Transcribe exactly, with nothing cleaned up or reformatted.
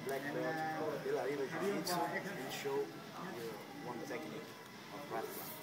black belt de la Riva Jiu-Jitsu and show you one technique of grappling.